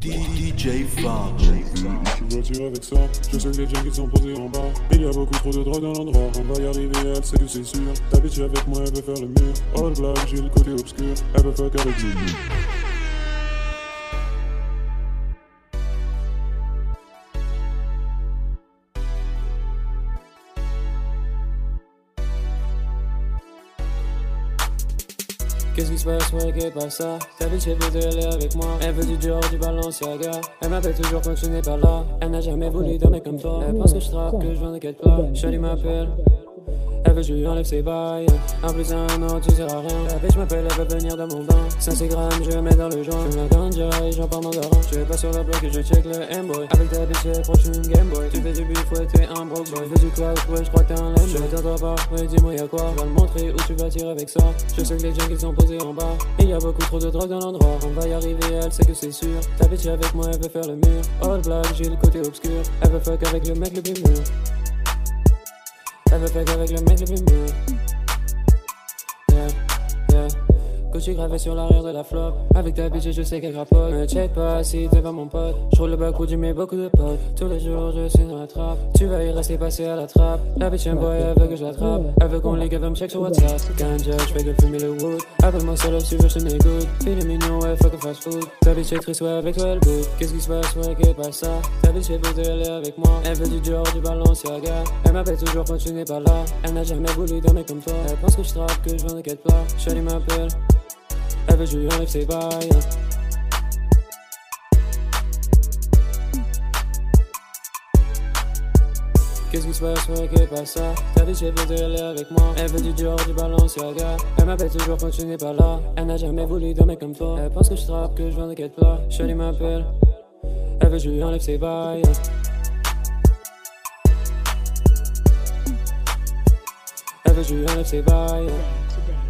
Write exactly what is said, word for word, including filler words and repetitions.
D J Fun. Je suis voiture avec ça, je sais que les junkies sont posés en bas. Il y a beaucoup trop de drogue dans l'endroit, on va y arriver, elle sait que c'est sûr. Ta bitch avec moi, elle veut faire le mur. All black, j'ai le côté obscur, elle veut fuck avec le mur. Qu'est-ce qui se passe, moi qui pas ça? Ta bitch elle veut aller avec moi. Elle veut du Dior, du Balenciaga. Elle m'appelle toujours quand tu n'es pas là. Elle n'a jamais voulu dormir comme toi. Elle pense que je trappe, que je viens de quelque part. Shawty m'appelle, elle veut que je lui enlève ses bails. En plus un an tu sers à rien. La bitch m'appelle, elle veut venir dans mon bain. cinq cents grammes, je mets dans le joint. Je me ganja et j'en parle mandarin. Je vais pas sur la bloc et je check le M-boy. Avec ta bitch elle proche une Game Boy. Tu fais du beef, ouais t'es un broke boy. Je veux du cloud, ouais je crois que t'es un lame. Je t'entends pas, ouais dis-moi y'a quoi. Je vais le montrer où tu vas tirer avec ça. Je sais que les junkies sont posés en bas. Il y a beaucoup trop de drogue dans l'endroit. On va y arriver, elle sait que c'est sûr. Ta bitch avec moi, elle veut faire le mur. All black, j'ai le côté obscur. Elle veut fuck avec le mec le plus mûr. Elle veut fuck avec le mec le plus mûr. Yeah, yeah. Gucci gravé sur l'arrière de la flop. Avec ta bitch je sais qu'elle crapote. Me check pas si t'es pas mon pote. J'roule le bac où tu mets beaucoup de potes. Tous les jours je suis dans la trappe. Tu vas y rester passé à la trappe. La bitch un boy elle veut que je l'attrape. Elle veut qu'on ligue, elle veut me check sur WhatsApp. Ganja j'fais que fumer le wood. Appelle-moi salope si tu veux je te m'écoute. Il est mignon ouais fuck a fast food. Ta bitch est triste ouais avec toi elle boot. Qu'est-ce qui se passe ouais qu'est pas ça? Ta bitch elle veut aller avec moi. Elle veut du Dior, du Balenciaga. Elle m'appelle toujours quand tu n'es pas là. Elle n'a jamais voulu dormir comme toi. Elle pense que je trappe, que je viens de quelque part. Shawty m'appelle, elle veut que je lui enlève ses bails. Qu'est-ce qui se passe, ouais, qu'est pas ça? Ta bitch elle veut aller avec moi. Elle veut du Dior, du Balenciaga. Elle m'appelle toujours quand tu n'es pas là. Elle n'a jamais voulu dormir comme toi. Elle pense que je trappe, que je viens de quelque part. Shawty m'appelle, elle veut que je lui enlève ses bails. Elle veut que je lui enlève ses bails.